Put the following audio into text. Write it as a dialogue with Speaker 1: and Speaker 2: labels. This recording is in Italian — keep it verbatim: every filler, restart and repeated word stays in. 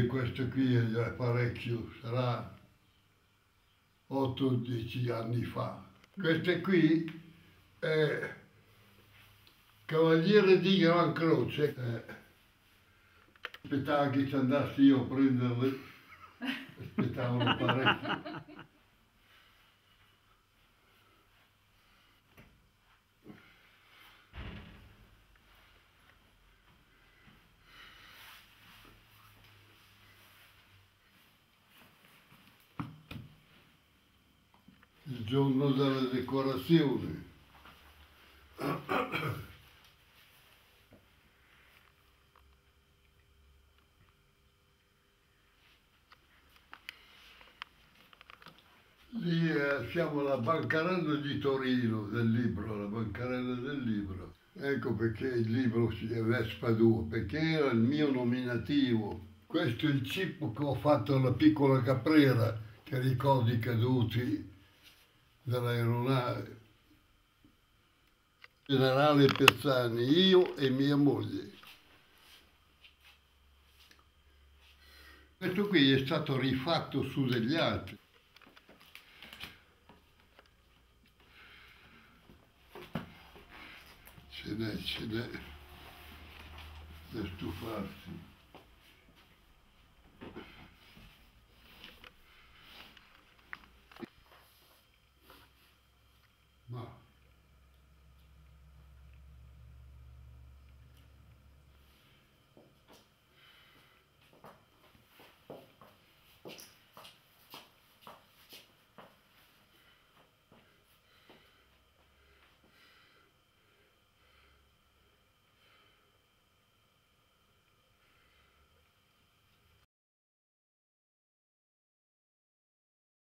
Speaker 1: E questo qui è parecchio, sarà otto dieci anni fa. Questo qui è Cavaliere di Gran Croce. Eh, aspettavo che ci andassi io a prenderle, aspettavano parecchio. Il giorno della decorazione. Lì eh, siamo alla bancarella di Torino del libro, la bancarella del libro. Ecco perché il libro si è Vespa due, perché era il mio nominativo. Questo è il cippo che ho fatto alla piccola Caprera, che ricordi i caduti dell'aeronave. Generale Pezzani, io e mia moglie. Questo qui è stato rifatto su degli altri. Ce n'è, ce n'è, da stufarsi.